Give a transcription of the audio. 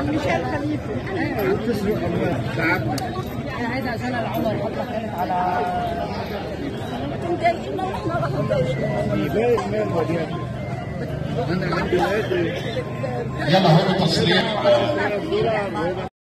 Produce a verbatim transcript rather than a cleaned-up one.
ميشيل خليفه. عم تسرق اموال شعبنا. انا عايزه عشان العمر الفتره كانت على مضايقنا واحنا راح مضايقين. يبين مال وديان. انا عندي ولاد. يلا هو تصريح.